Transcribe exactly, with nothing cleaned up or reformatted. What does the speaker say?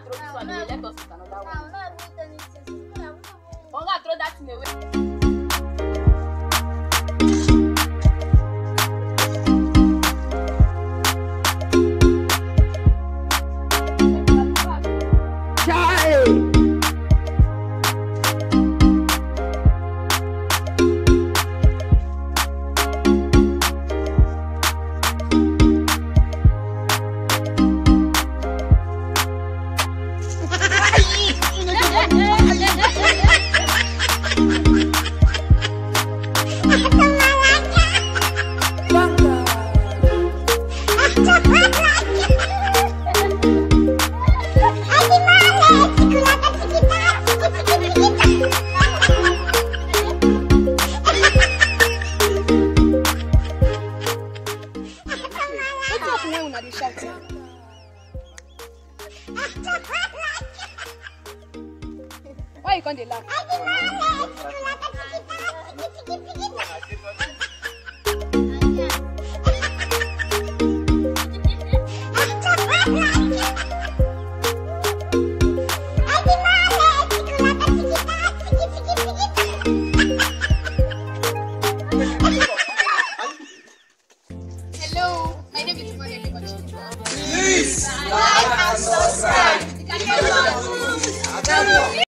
throw this one away. Let us eat another one. I'm not doing anything. Oga, throw that thing away. Why you can't laugh? Hello, my name is Money. Please like and subscribe.